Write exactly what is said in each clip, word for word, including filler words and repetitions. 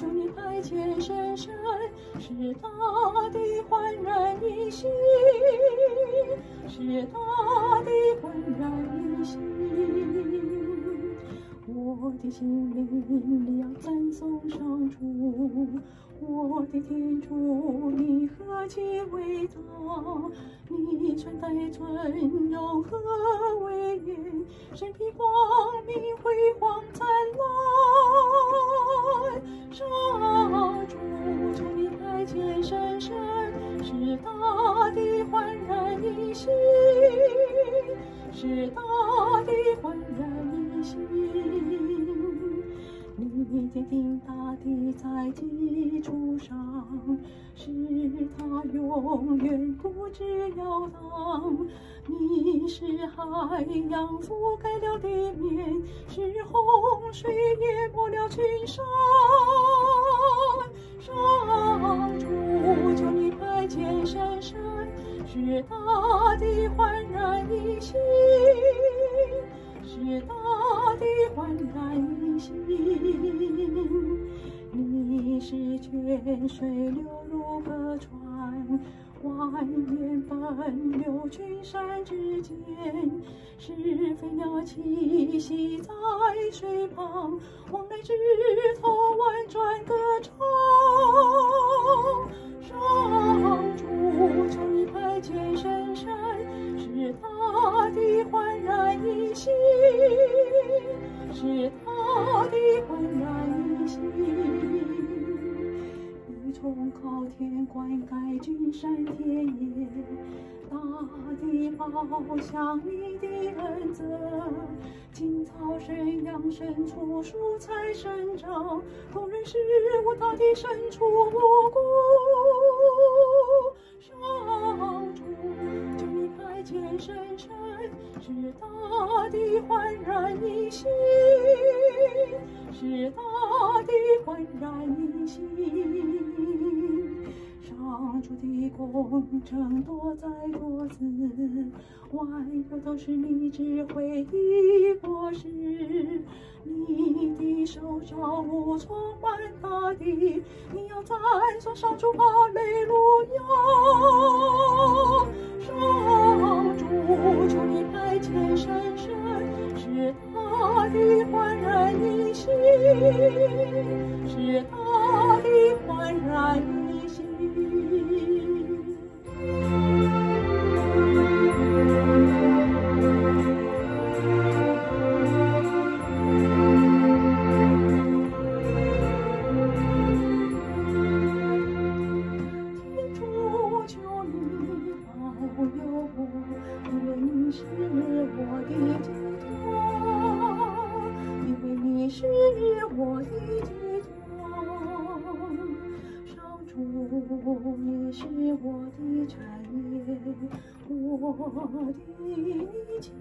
求你派遣神神，使大地焕然一新，使大地焕然一新。我的心灵里要赞颂上主，我的天主，你何其伟大！你穿戴尊荣和威严，身披光明辉煌灿烂。上主，求你派遣神神，使大地焕然一新，使大地焕然一新。你奠定大地在基础上，使它永远不致摇荡。你使海洋覆盖了地面，使洪水淹没了群山。上主，求你派遣神神，使大地焕然一新，使大地焕然一新。你使泉水流入河川，蜿蜒奔流群山之间，使飞鸟栖息在水旁，往来枝头婉转歌唱。上主，求你派遣神神，使大地焕然一新，使大地焕然一新。你从高天灌溉君山田野，大地报响你的恩泽，青草生养生出，蔬菜生长，工人食物大地生出五谷。上主，求你派遣神神，使大地焕然一新，使大地焕然一新。上主的工程多灾多死，万有都是你智慧的果实。你的手照物充满大地，你要赞颂上主，哈利路亚。上主，求你派遣神神，使大地焕然一新，使大地焕然一新。天主，求你保佑我，因为你是我的寄托，因为你是我的寄托。上主，你是我的产业，我的一切，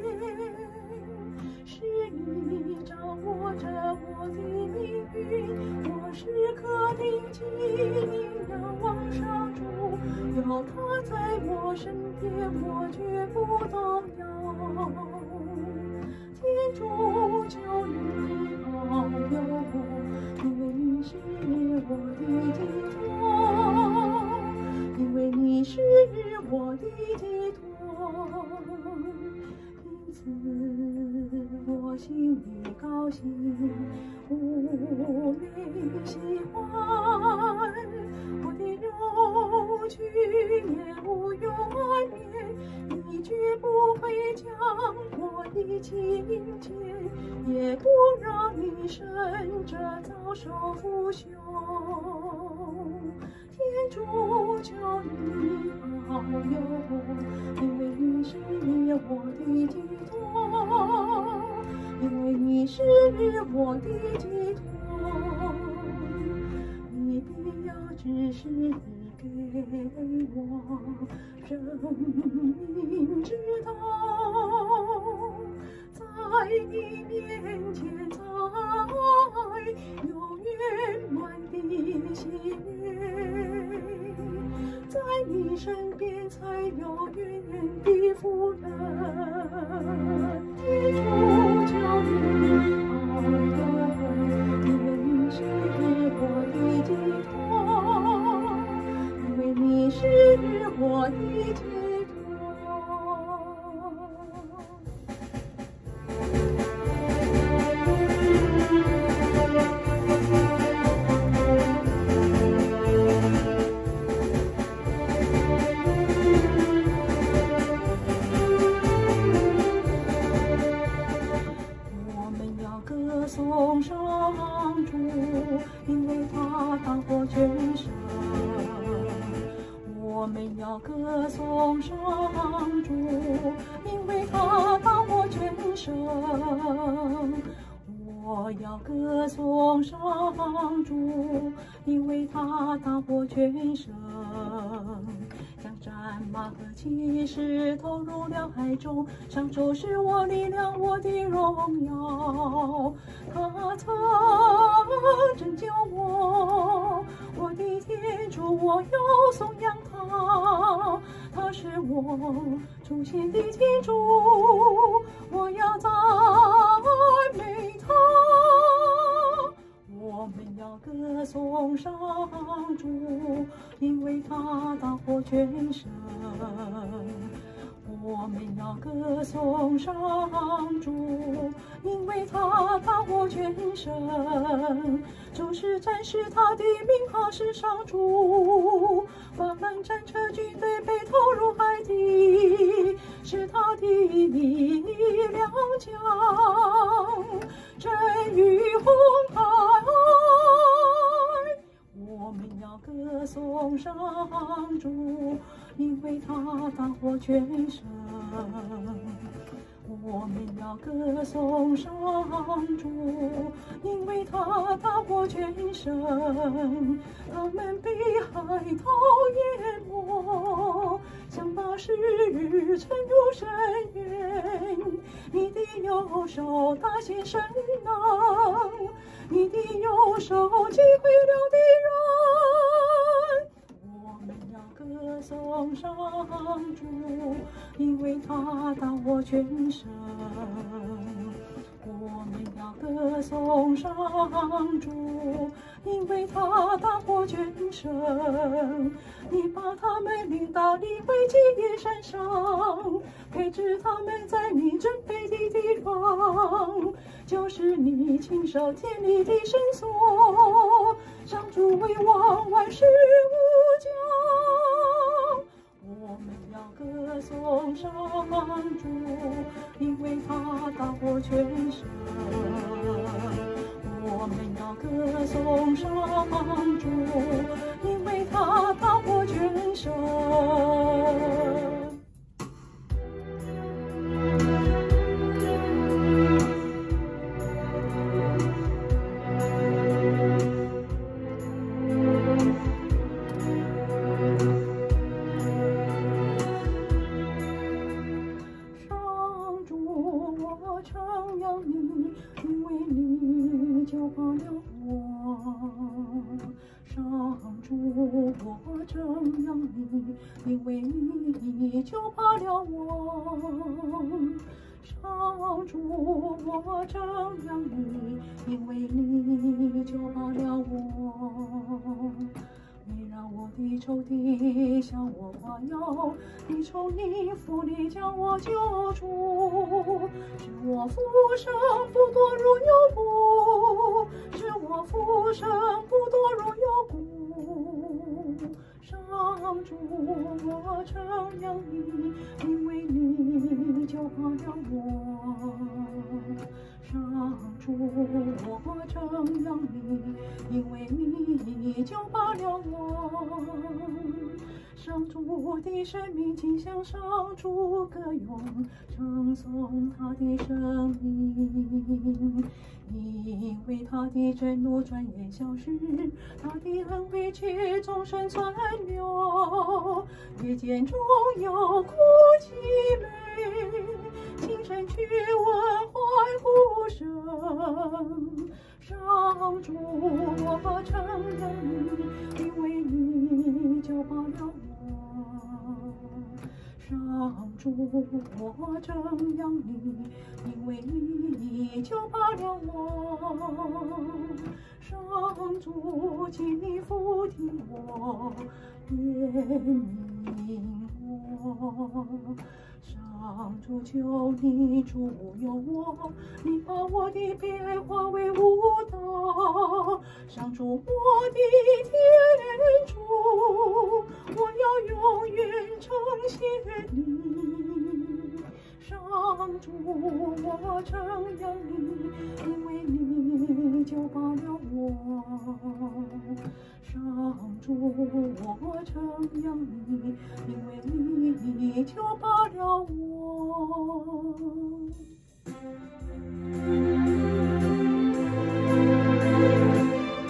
是你掌握着我的命运，我时刻定睛仰望上主，有他在我身边，我绝不动摇。天主，求你保佑我，因为你是我的寄托，因为你是我的寄托。因此我心里高兴，妩媚喜欢，我的肉躯也无忧安眠，你绝不会将我遗弃阴间，也不让你生者遭受腐朽。天主，求你保佑我，因为你是我的寄托，因为你是我的寄托。你必要指示给我生命之道，在你面前才有圆满的喜悦，在你身边才有源源的福乐。天主，求你保佑我，因为你是我主，因为他大获全胜，将战马和骑士投入了海中。上主是我力量，我的荣耀，他曾拯救我，我的天主，我要颂扬他。他是我出现的天主，我要赞美他。我们要歌颂上主，因为他大获全胜。我们要歌颂上主，因为他大获全胜。主是战士，他的名号是上主。八万战车军队被投入海底，是他的力量将震于红海。我们要歌颂上主，因为他大获全胜。我们要歌颂上主，因为他大获全胜。他们被海涛淹没，像巴士沉入深渊。你的右手大显神能，你的右手击毁了敌人。我们要歌颂上主，因为他大获全胜。我们要歌颂上主，因为他大获全胜。你把他们领到你会基业山上，配置他们在你准备的地方，就是你亲手建立的圣所。上主为王，万事无疆。我们要歌颂上主，因为他大获全胜。我们要歌颂上主，因为他大获全胜。称扬你，因为你救拔了我。上主，我称扬你，因为你救拔了我。上主，我称扬你，因为你救拔了我。你让我的仇敌向我夸耀，你从你腹里将我救出，使我复生不堕入幽谷，使我复生不堕入幽谷。上主，我称扬你，因为你救拔了我。上主，我称扬你，因为你救拔了我。上主的生命，请向上主歌咏，称颂他的生命。因为他的震怒转眼消失，他的恩惠却终身存留。夜间中有哭泣泪，清晨却闻欢呼声。上主，我称扬你，因为你救拔了我。上主，我称扬你，因为你救拔了我。上主，请你俯听我，怜悯我。上主，求你主佑我，你把我的悲哀化为舞蹈。上主，我的天主，我要永远称谢你。上主，我称扬你，因为你救拔了我。上主，我称扬你，因为你救拔了我。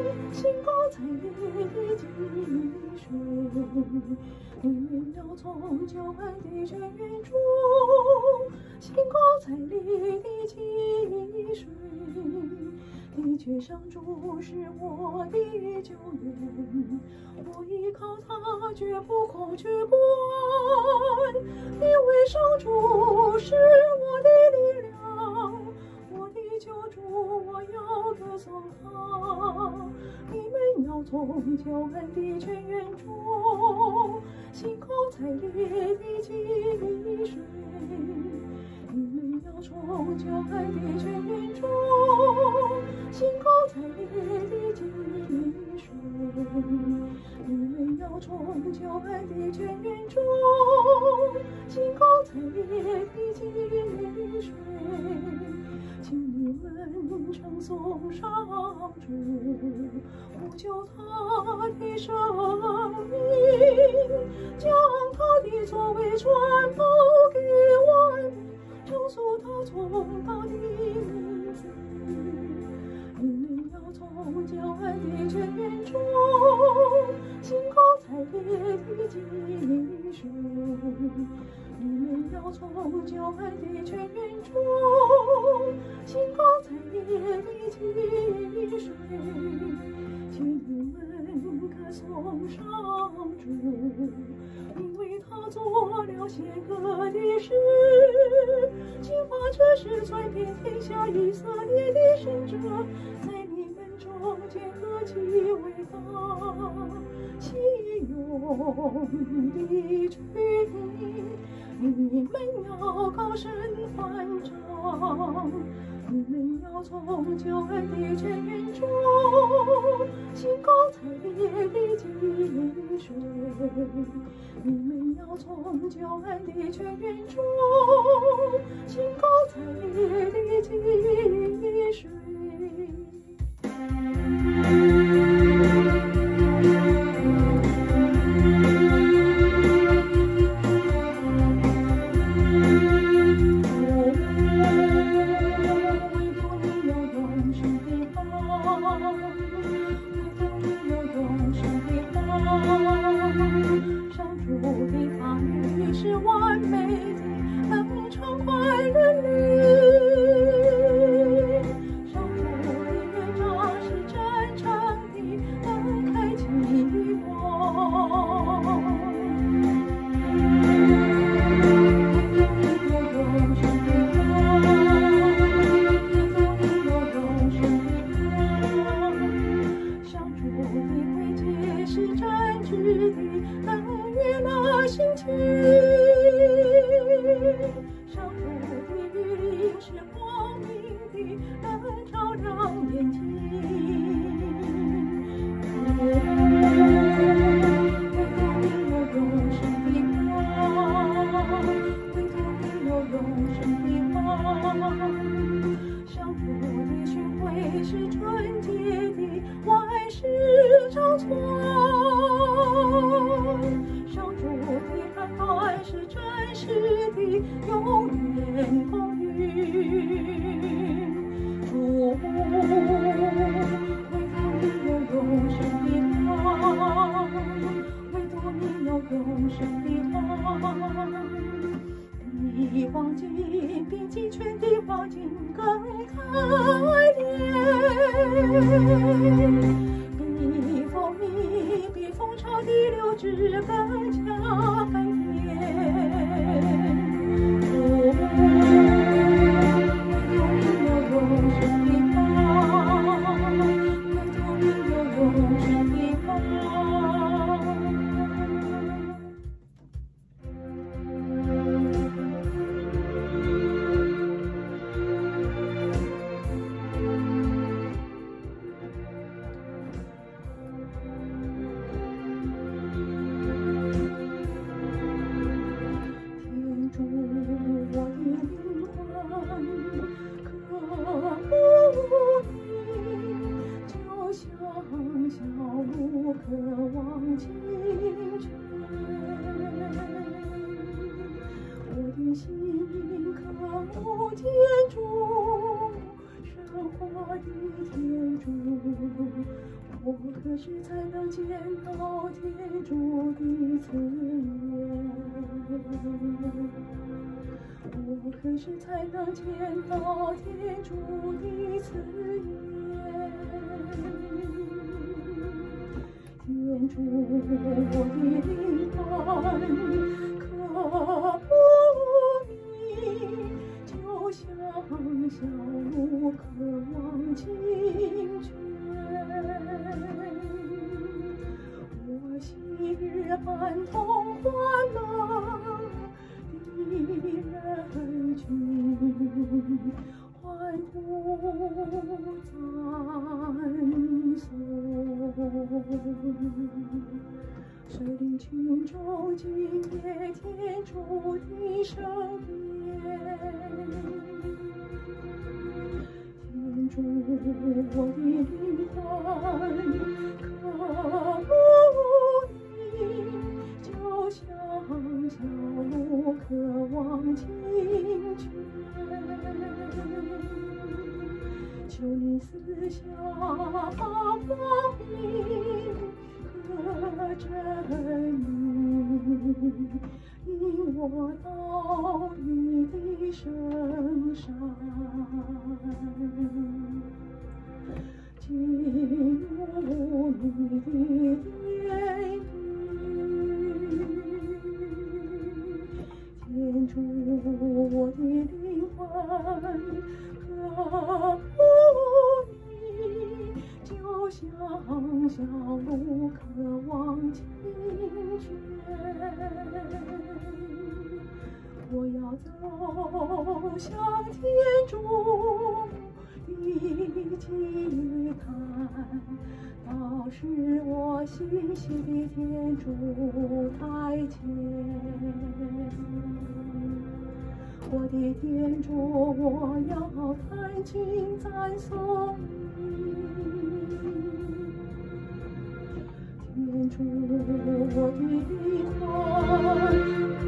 兴高采烈地积水，你们要从久安的泉源中，兴高采烈地积水。的确上主是我的救援，我依靠他，绝不恐惧不安，因为上主是我的力量，我的救主，我要歌颂他。你们要从久安的泉源中，兴高采烈地积水。你们要从久安的泉源中，兴高采烈地积水。你们要从久安的泉源中，兴高采烈地积水。请你们称颂上主，呼救他的生命，将他的作为传播给万民，称颂他崇高的名字。你们要从久安的泉源中，兴高采烈地积水。你们要从久安的泉源中，兴高采烈地积水。请你们歌颂上主，因为他做了显赫的事，竟把这事传遍天下。以色列的圣者在你们中间何其伟大！其勇的军，你们要高声欢唱。你们要从久安的泉源中，兴高采烈地积水。你们要从久安的泉源中，兴高采烈地积水。是完美的，能畅快人类。上主的乐章是真诚的，能开启光。有永生的光，有永生的光。上主的规矩是真挚的，能悦纳心情。上主的御令是光明的，能照亮眼睛。唯独你有永生的光，唯独你有永生的光。上主的训诲是纯洁的，万事长存。上主的判断是真实的，永远公允。主，唯独你有永生的光，唯独你有永生的光。比黄金比金泉的黄金更开炼。比蜂蜜比蜂巢的流汁更加甘甜。哦，唯独你有永生的光，唯独你有永生的光。渴望清泉，我的心渴慕建筑生活的天主，我何时才能见到天主的慈颜？我何时才能见到天主的慈颜？天主，我的灵魂可不你，就像小鹿渴望清泉。我昔日般同欢乐的人群，欢呼赞颂，率领群众敬业天主的圣殿。天主，我的灵魂可不你，就像小鹿渴望清泉。求你赐下光明和真理，引我到你的圣山，进入你的殿宇。天主，我的灵魂可不你，就像小鹿渴望清泉。我要走向天主的祭坛，到时我心系的天主台前。我的天主，我要弹琴赞颂你。天主，我的灵魂